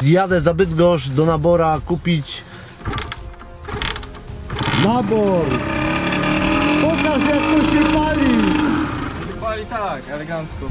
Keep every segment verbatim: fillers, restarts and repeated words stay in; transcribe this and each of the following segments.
Jadę za Bydgoszcz do Nabora kupić nabor. Pokaż, jak to się pali. Się pali tak, elegancko.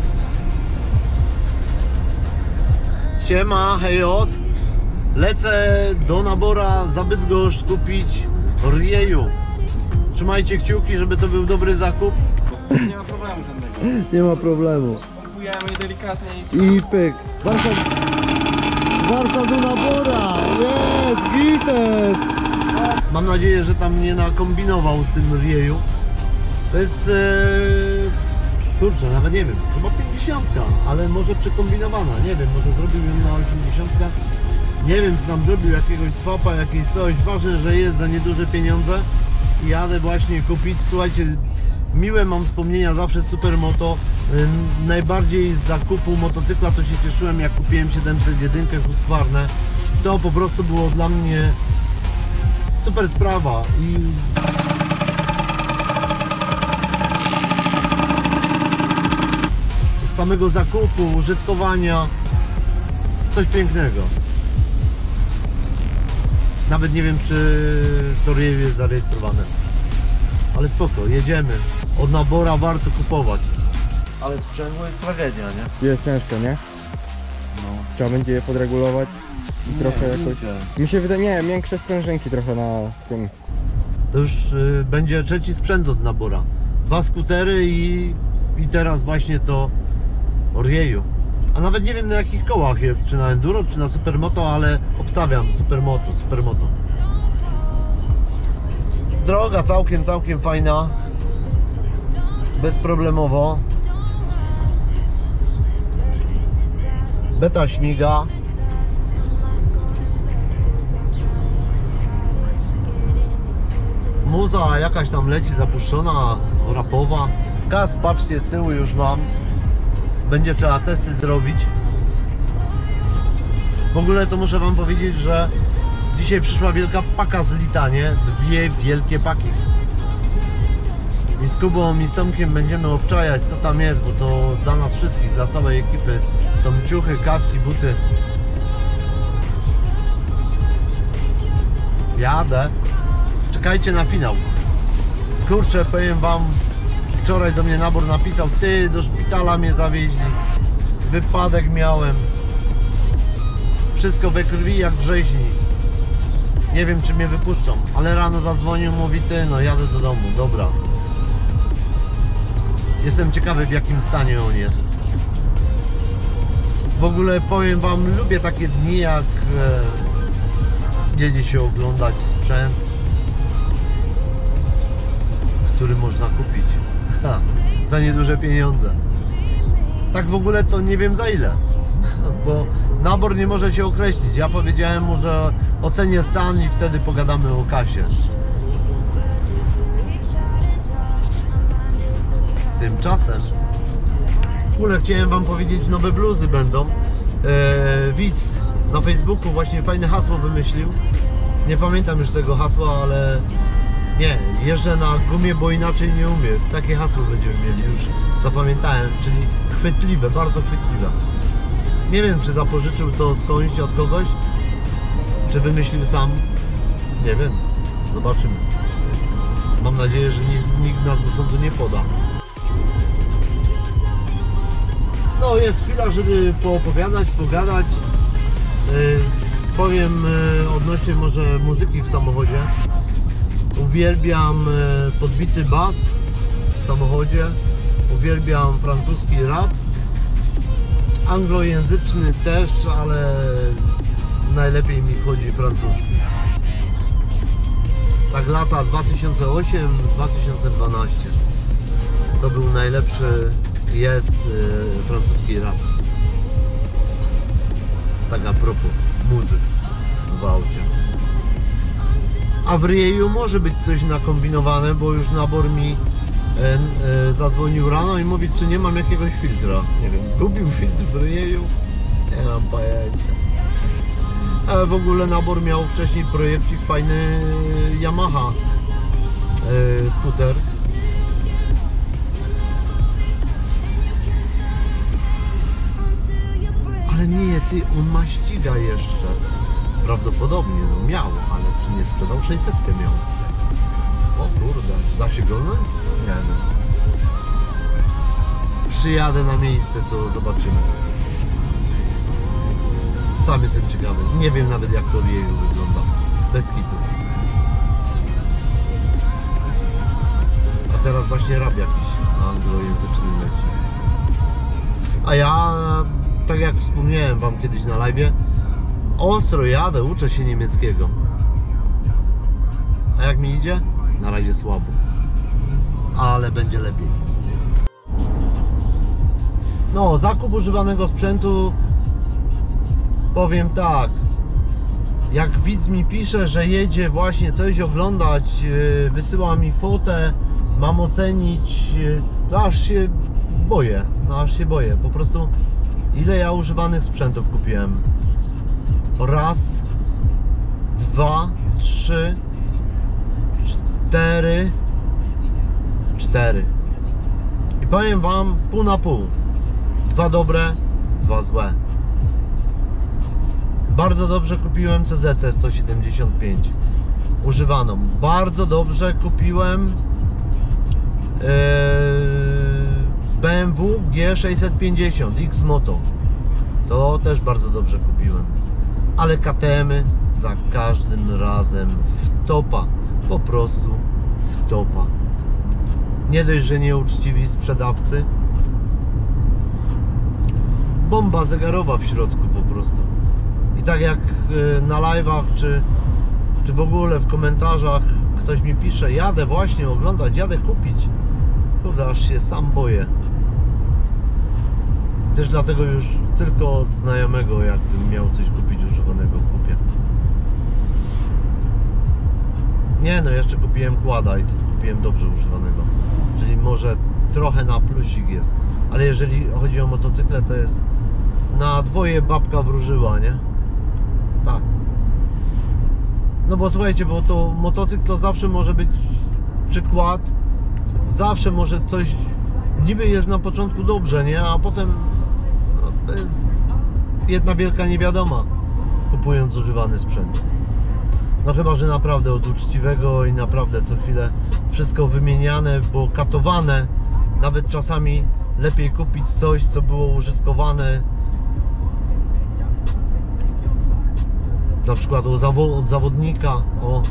Siema, hejos. Lecę do Nabora za Bydgoszcz kupić rieju. Trzymajcie kciuki, żeby to był dobry zakup. Nie ma problemu żadnego. Nie ma problemu. Kupujemy delikatnie i... I pyk. Warsztat, warsztat do Nabora. Jest, gites. Mam nadzieję, że tam nie nakombinował z tym rieju. To jest... Ee... Kurczę, nawet nie wiem, chyba pięćdziesiątka, ale może przekombinowana, nie wiem, może zrobił ją na osiemdziesiątkę. Nie wiem, czy tam zrobił jakiegoś swapa, jakieś coś. Ważne, że jest za nieduże pieniądze i jadę właśnie kupić. Słuchajcie, miłe mam wspomnienia zawsze z Supermoto. Najbardziej z zakupu motocykla to się cieszyłem, jak kupiłem siedemset jeden Husqvarnę. To po prostu było dla mnie super sprawa i z samego zakupu, użytkowania coś pięknego. Nawet nie wiem, czy to rieju jest zarejestrowane, ale spoko, jedziemy. Od Nabora warto kupować. Ale sprzęgło jest tragedia, nie? Jest ciężko, nie? No. Trzeba będzie je podregulować i Nie, trochę jakoś... ludzie. Mi się wydaje, nie, większe sprężynki trochę na tym. To już y, będzie trzeci sprzęt od Nabora. Dwa skutery i, i teraz właśnie to rieju. A nawet nie wiem, na jakich kołach jest, czy na enduro, czy na Supermoto, ale obstawiam Supermoto, Supermoto. Droga całkiem, całkiem fajna. Bezproblemowo. Beta śmiga. Muza jakaś tam leci zapuszczona, rapowa. Gaz, patrzcie, z tyłu już mam. Będzie trzeba testy zrobić. W ogóle to muszę wam powiedzieć, że dzisiaj przyszła wielka paka z Lita, nie? Dwie wielkie paki. I z Kubą i z Tomkiem będziemy obczajać, co tam jest, bo to dla nas wszystkich, dla całej ekipy. Są ciuchy, kaski, buty. Jadę. Czekajcie na finał. Kurczę, powiem wam, wczoraj do mnie Nabor napisał: ty, do szpitala mnie zawieźli, wypadek miałem, wszystko we krwi jak w rzeźni, nie wiem, czy mnie wypuszczą, ale rano zadzwonił, mówi: ty, no jadę do domu. Dobra, jestem ciekawy, w jakim stanie on jest. W ogóle powiem wam, lubię takie dni, jak e, jedzie się oglądać sprzęt, który można kupić ha, za nieduże pieniądze. Tak w ogóle to nie wiem za ile, bo Nabor nie może się określić. Ja powiedziałem mu, że ocenię stan i wtedy pogadamy o kasie. Tymczasem w ogóle chciałem wam powiedzieć, nowe bluzy będą. Eee, widz na Facebooku właśnie fajne hasło wymyślił. Nie pamiętam już tego hasła, ale nie, jeżdżę na gumie, bo inaczej nie umiem. Takie hasło będziemy mieli, już zapamiętałem, czyli chwytliwe, bardzo chwytliwe. Nie wiem, czy zapożyczył to skądś od kogoś, czy wymyślił sam. Nie wiem, zobaczymy. Mam nadzieję, że nikt nas do sądu nie poda. No, jest chwila, żeby poopowiadać, pogadać. Yy, powiem yy, odnośnie może muzyki w samochodzie. Uwielbiam podbity bas w samochodzie, uwielbiam francuski rap, anglojęzyczny też, ale najlepiej mi wchodzi francuski. Tak lata dwa tysiące ósmy do dwa tysiące dwunastego to był najlepszy, jest yy, francuski rap. Tak a propos muzyk w aucie. A w rieju może być coś nakombinowane, bo już Nabor mi e, e, zadzwonił rano i mówi, czy nie mam jakiegoś filtra. Nie wiem, zgubił filtr w rieju? Nie mam pojęcia. A w ogóle Nabor miał wcześniej projekcik fajny Yamaha e, skuter. Ale nie, Ty, on ma ściga jeszcze. Prawdopodobnie, no miał, ale czy nie sprzedał? sześćset miał. O kurde, da się golnąć? Nie no. Przyjadę na miejsce, to zobaczymy. Sam jestem ciekawy. Nie wiem nawet jak to rieju wygląda. Bez kitu. A teraz właśnie rap jakiś anglojęzyczny leci. A ja, tak jak wspomniałem wam kiedyś na live'ie, ostro jadę, uczę się niemieckiego. A jak mi idzie? Na razie słabo. Ale będzie lepiej. No, zakup używanego sprzętu. Powiem tak. Jak widz mi pisze, że jedzie właśnie coś oglądać, wysyła mi fotę, mam ocenić, to aż się boję. No aż się boję. Po prostu ile ja używanych sprzętów kupiłem? Raz, dwa, trzy, cztery, cztery. I powiem wam pół na pół. Dwa dobre, dwa złe. Bardzo dobrze kupiłem C Z T sto siedemdziesiąt pięć używaną. Bardzo dobrze kupiłem yy, B M W G sześćset pięćdziesiąt X Moto. To też bardzo dobrze kupiłem. Ale K T M-y za każdym razem w topa. Po prostu w topa. Nie dość, że nieuczciwi sprzedawcy. Bomba zegarowa w środku po prostu. I tak jak na live'ach, czy, czy w ogóle w komentarzach ktoś mi pisze, jadę właśnie oglądać, jadę kupić. Kurde, aż się sam boję. Też dlatego już tylko od znajomego, jakbym miał coś kupić używanego, kupię. Nie no, jeszcze kupiłem Quada i to kupiłem dobrze używanego. Czyli może trochę na plusik jest. Ale jeżeli chodzi o motocykle, to jest na dwoje babka wróżyła, nie? Tak. No bo słuchajcie, bo to motocykl to zawsze może być przykład. Zawsze może coś niby jest na początku dobrze, nie? A potem no, to jest jedna wielka niewiadoma, kupując używany sprzęt. No chyba, że naprawdę od uczciwego i naprawdę co chwilę wszystko wymieniane, bo katowane. Nawet czasami lepiej kupić coś, co było użytkowane, na przykład od zawodnika, o,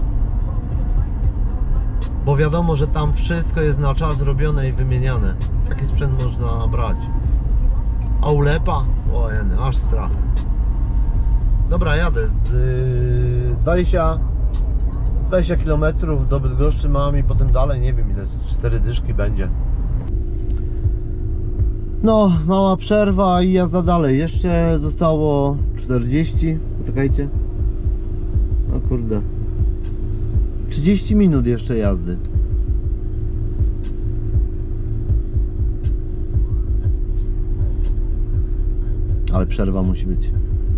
bo wiadomo, że tam wszystko jest na czas robione i wymieniane. Taki sprzęt można brać. A ulepa? O, jeny, aż strach. Dobra, jadę z yy, dwadzieścia, dwadzieścia kilometrów do Bydgoszczy mam i potem dalej, nie wiem ile, z cztery dyszki będzie. No, mała przerwa i jazda dalej. Jeszcze zostało czterdzieści, poczekajcie. No kurde, trzydzieści minut jeszcze jazdy. Ale przerwa musi być.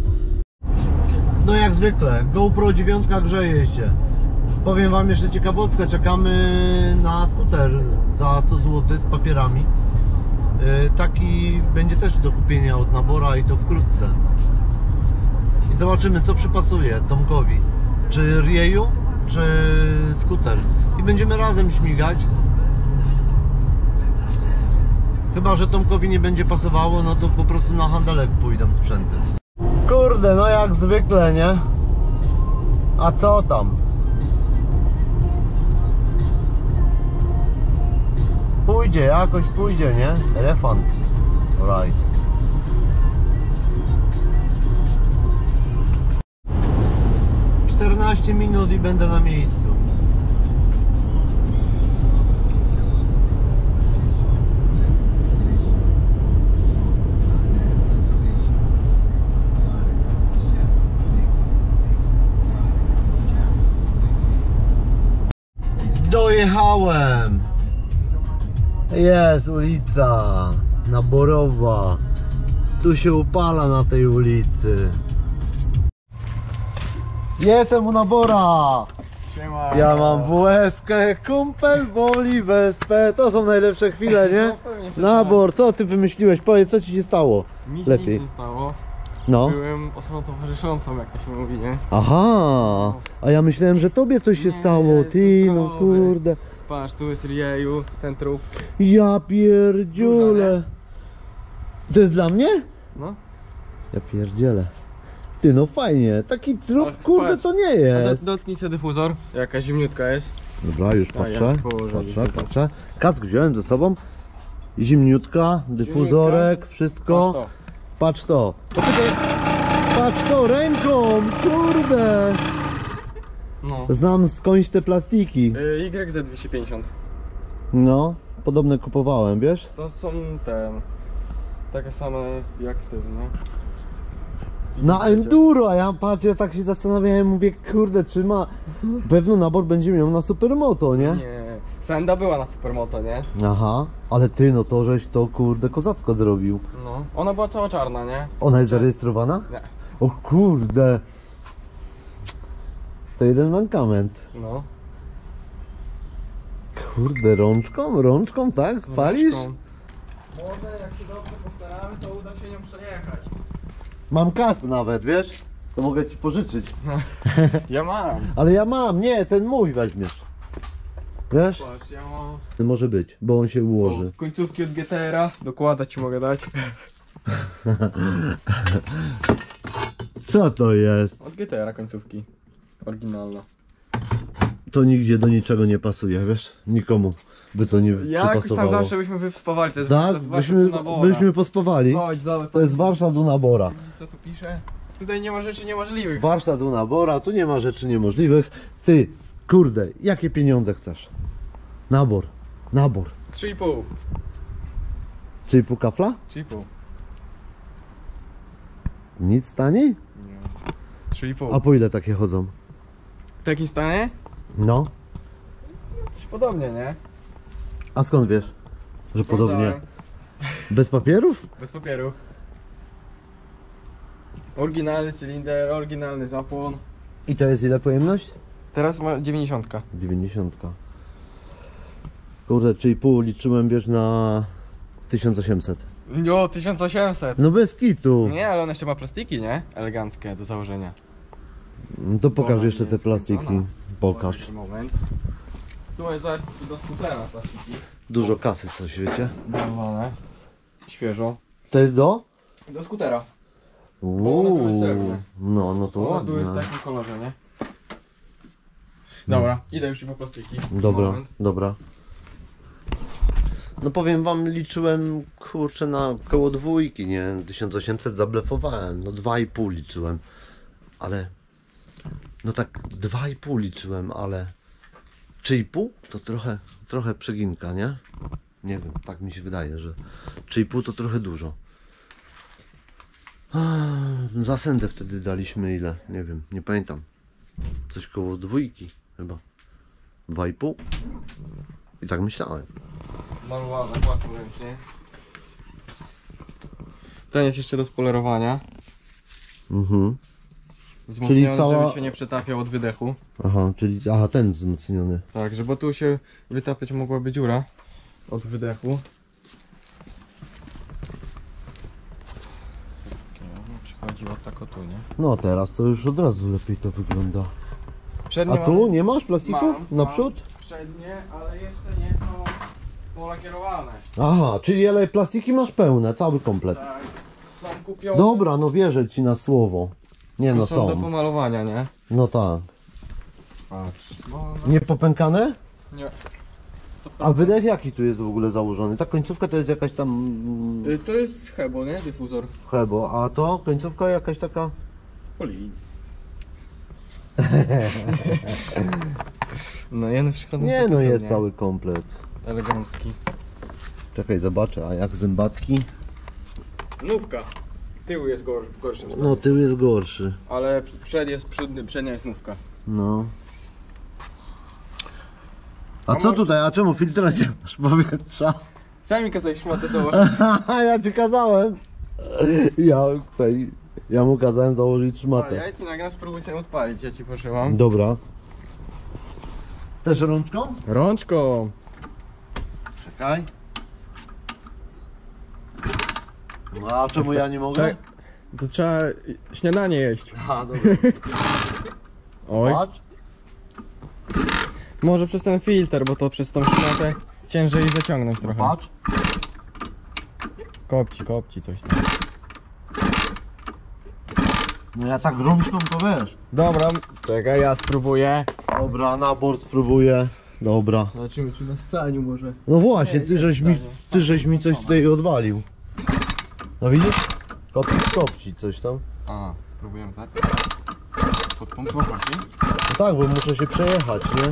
No jak zwykle, GoPro dziewięć grzeje się. Powiem wam jeszcze ciekawostkę, czekamy na skuter za sto złotych z papierami. Taki będzie też do kupienia od Nabora i to wkrótce. I zobaczymy, co przypasuje Tomkowi. Czy rieju, czy skuter. I będziemy razem śmigać. Chyba że Tomkowi nie będzie pasowało, no to po prostu na handelek pójdą sprzęty. Kurde, no jak zwykle, nie? A co tam? Pójdzie, jakoś pójdzie, nie? Elefant. Right. czternaście minut i będę na miejscu. Dojechałem. Jest ulica Naborowa. Tu się upala na tej ulicy. Jestem u Nabora. Siema. Ja mam W S K, kumpel woli wespę. To są najlepsze chwile, nie? No, pewnie, że Nabor, co ty wymyśliłeś? Powiedz, co ci się stało? Mi się Lepiej. nic nie stało. No. Byłem osobą towarzyszącą, jak to się mówi, nie? Aha, a ja myślałem, że tobie coś się Nie, stało, ty, no zdrowy. kurde. Patrz, tu jest rieju, ten trup. Ja pierdziule. To jest dla mnie? No. Ja pierdzielę. Ty, no fajnie, taki trup, Ale kurde, patrz. to nie A jest. do, dotknij sobie dyfuzor, jakaś zimniutka jest. Dobra, już A, patrzę, jak położyli patrzę, tutaj. patrzę. Kask wziąłem ze sobą. Zimniutka, dyfuzorek, wszystko. Patrz to. Patrz to. Poczekaj. Patrz to, ręką, kurde. No. Znam skądś te plastiki. Y, Y Z dwieście pięćdziesiąt. No, podobne kupowałem, wiesz? To są ten... Takie same jak w tym, no. Na enduro, a ja patrzę, ja tak się zastanawiałem, mówię, kurde, czy ma... Pewno nabor będzie miał na supermoto, nie? Nie. Senda była na supermoto, nie? Aha, ale ty, no to żeś to, kurde, kozacko zrobił. No. Ona była cała czarna, nie? Ona jest zarejestrowana? Nie. O kurde. To jeden mankament. No. Kurde, rączką, rączką, tak? Palisz? Rączką. Może jak się dobrze postaramy, to uda się nią przejechać. Mam kask nawet, wiesz? To mogę ci pożyczyć. Ja mam. Ale ja mam, nie, ten mój weźmiesz. Wiesz? Patrz, ja mam... Ten może być, bo on się ułoży. O, końcówki od G T R a. Dokładać ci mogę dać. Co to jest? Od G T R a końcówki. Oryginalna. To nigdzie do niczego nie pasuje, wiesz? Nikomu by to nie Jakoś tam przypasowało. zawsze byśmy wyspawali, to jest Tak? warsztat Byśmy, Dunabora. byśmy pospawali. Chodź, zobacz. To jest warsztat u Nabora. Widzisz, co tu pisze? Tutaj nie ma rzeczy niemożliwych. Warsztat u Nabora, tu nie ma rzeczy niemożliwych. Ty, kurde, jakie pieniądze chcesz? Nabor, nabor. trzy i pół. Czyli pół kafla? trzy i pół. Nic taniej? trzy i pół. A po ile takie chodzą? W takim stanie? No. Coś podobnie, nie? A skąd wiesz, że podobnie? Sprawdzałem. Bez papierów? Bez papieru. Oryginalny cylinder, oryginalny zapłon. I to jest ile pojemność? Teraz ma dziewięćdziesiątka. dziewięćdziesiąt. Kurde, czyli pół liczyłem, wiesz, na tysiąc osiemset. Jo, tysiąc osiemset. No bez kitu. Nie, ale on jeszcze ma plastiki, nie? Eleganckie do założenia. No to pokaż Ona jeszcze te jest plastiki. skończona. Pokaż. Taki moment. Tu jest zaraz do skutera plastiki. Dużo kasy coś, wiecie? Malowane. Świeżo. To jest do? Do skutera. Bo one były srebrne. No, no to One były w ładne. takim kolorze, nie? Dobra, idę już po plastiki. Dobra, Moment. dobra. No powiem wam, liczyłem, kurczę, na koło dwójki, nie? tysiąc osiemset zablefowałem, no dwa i pół liczyłem. Ale, no tak dwa i pół liczyłem, ale trzy i pół to trochę, trochę przeginka, nie? Nie wiem, tak mi się wydaje, że trzy i pół to trochę dużo. Za sendę wtedy daliśmy ile? Nie wiem, nie pamiętam. Coś koło dwójki chyba. Dwa i pół. I tak myślałem. Malowane własnoręcznie. Ten jest jeszcze do spolerowania. Mhm. Wzmocniony, Czyli cała- żeby się nie przetapiał od wydechu. Aha, czyli aha, ten wzmocniony. Tak, żeby tu się wytapiać mogłaby dziura od wydechu. Przychodzi od tak o tu, nie? No teraz to już od razu lepiej to wygląda. Przednie A tu mam- nie masz plastików? mam, Naprzód? mam przednie, ale jeszcze nie są polakierowane. Aha, czyli ale plastiki masz pełne, cały komplet. Tak, są kupione. Dobra, no wierzę ci na słowo. Nie no, są do są. pomalowania, nie? No tak. Patrz. No, Nie popękane? nie. A wydech jaki tu jest w ogóle założony? Ta końcówka to jest jakaś tam Y, To jest Hebo, nie? Dyfuzor. chebo, a to końcówka jakaś taka... Poli. No ja na przykład... Nie no, jest cały komplet. Elegancki. Czekaj, zobaczę, a jak zębatki? Nówka. Tył jest gor w gorszym stanie. No tył jest gorszy. Ale przed jest, przed, przednia jest nówka. No. A co tutaj? A czemu filtra nie masz powietrza? Sami kazałeś szmatę założyć. Ja ci kazałem. Ja tutaj, ja mu kazałem założyć Ale szmatę. ja ci nagram, spróbuj sobie odpalić, ja ci poszyłam. Dobra. Też rączką? Rączką. Czekaj. No a czemu ja nie mogę? Tak. To trzeba śniadanie jeść. A, dobra. Oj. Patrz. Może przez ten filtr, bo to przez tą szmatę ciężej zaciągnąć trochę. Patrz. Kopci, kopci coś tam. No ja tak rączką to wiesz. Dobra, czekaj, ja spróbuję. Dobra, nabor spróbuję. Dobra. Zobaczymy, czy na ssaniu może. No właśnie, Nie, ty nie żeś mi, wstanie. ty żeś mi coś tutaj odwalił. No widzisz? Kopci, kopci coś tam. A, próbujemy tak? Pod pompą chłopaki? No tak, bo muszę się przejechać, nie?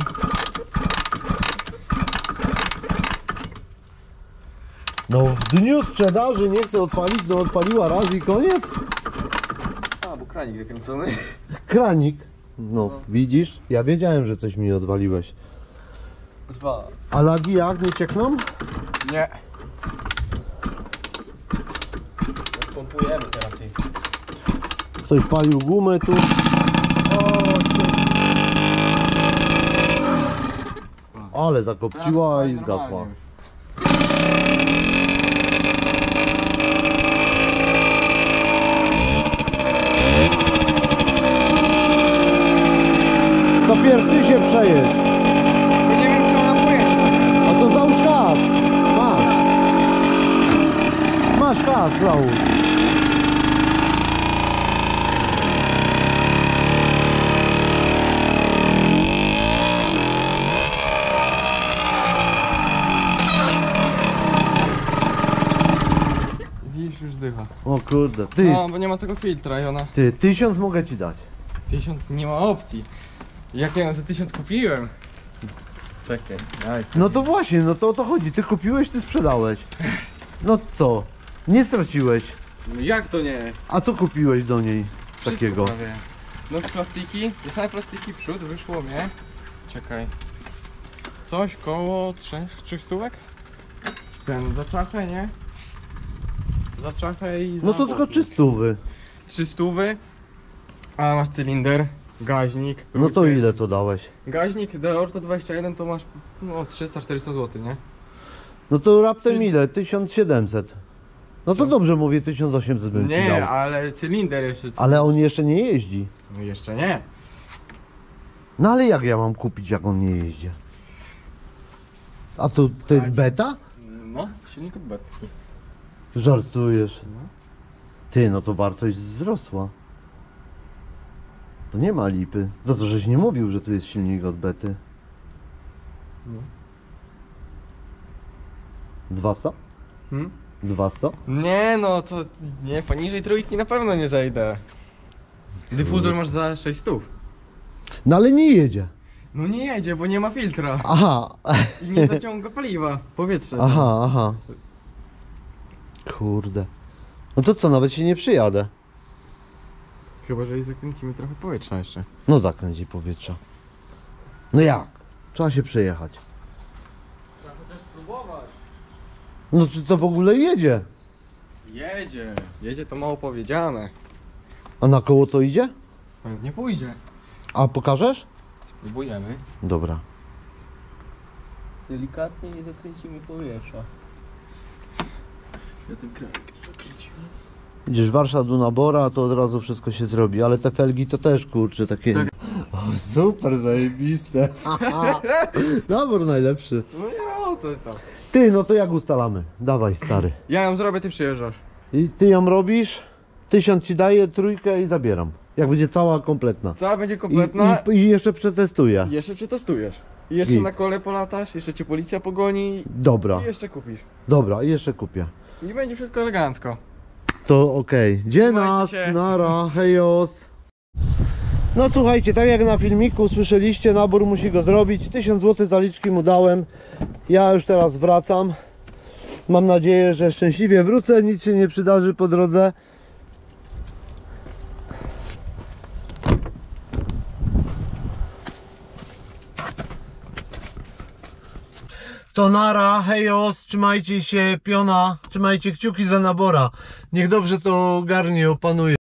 No w dniu sprzedaży nie chcę odpalić, no odpaliła raz i koniec. A, bo kranik wykręcony. Kranik. No widzisz? Ja wiedziałem, że coś mi odwaliłeś. Dwa. A lagi jak, nie ciekną? Nie. Pompujemy teraz jej. Ktoś palił gumę tu. Ale zakopciła i zgasła. To pierw ty się przejedź. Nie wiem, czy ona pojedzie. A to załóż kask. Masz. Masz kask, załóż. Widzisz, już zdycha. O kurde, ty, No, bo nie ma tego filtra i ona... ty, tysiąc mogę ci dać. Tysiąc nie ma opcji. Jak ja za tysiąc kupiłem? Czekaj, daj. No to właśnie, no to o to chodzi. Ty kupiłeś, ty sprzedałeś. No co? Nie straciłeś. No jak to nie? A co kupiłeś do niej Wszystko takiego? prawie. No plastiki, same plastiki przód wyszło mnie. Czekaj. Coś koło trzech, trzech stówek? Ten zaczachę, nie? Zaczachę i No to tylko czystówy. Trzy stówy. A masz cylinder, gaźnik. No to trójkę. ile to dałeś? Gaźnik Deorto dwadzieścia jeden to masz no trzysta czterysta złotych, nie? No to raptem Cyl- ile? tysiąc siedemset. No to Co? dobrze mówię, tysiąc osiemset bym ci Nie, dał. ale cylinder jeszcze. Ale on jeszcze nie jeździ. No jeszcze nie. No ale jak ja mam kupić, jak on nie jeździ? A to, to jest beta? No, silnik od betki. Żartujesz. No. Ty, no to wartość wzrosła. To nie ma lipy. To to żeś nie mówił, że tu jest silnik od bety. No. dwieście? Hmm? dwieście? Nie no, to nie, poniżej trójki na pewno nie zejdę. Dyfuzor masz za sześć stów. No ale nie jedzie. No nie jedzie, bo nie ma filtra. Aha. I nie zaciąga paliwa. Powietrze. Aha, aha. Kurde. No to co, nawet się nie przyjadę. Chyba, że i zakręcimy trochę powietrza jeszcze. No zakręci powietrza. No jak? Trzeba się przejechać. Trzeba chociaż spróbować. No czy to w ogóle jedzie? Jedzie. Jedzie to mało powiedziane. A na koło to idzie? Nie pójdzie. A pokażesz? Spróbujemy. Dobra. Delikatnie nie zakręcimy powietrza. Ja ten kranik zakręcimy. Widzisz, warsztat u Nabora, to od razu wszystko się zrobi, ale te felgi to też, kurczę, takie... Tak. O, super zajebiste. Nabor najlepszy. No ja, to jest to. Ty, no to jak ustalamy? Dawaj, stary. Ja ją zrobię, ty przyjeżdżasz. I ty ją robisz, tysiąc ci daję, trójkę i zabieram. Jak będzie cała kompletna. Cała będzie I, kompletna. i, i jeszcze przetestuję. Jeszcze przetestujesz. I jeszcze Git. na kole polatasz, jeszcze cię policja pogoni Dobra, i jeszcze kupisz. dobra, i jeszcze kupię. I będzie wszystko elegancko. To okej. Gdzie Trzymajcie nas? się. Nara, hejos. No słuchajcie, tak jak na filmiku słyszeliście, Nabor musi go zrobić. tysiąc złotych zaliczki mu dałem. Ja już teraz wracam. Mam nadzieję, że szczęśliwie wrócę, nic się nie przydarzy po drodze. To nara, hejos, trzymajcie się, piona, trzymajcie kciuki za Nabora. Niech dobrze to ogarnie, opanuje.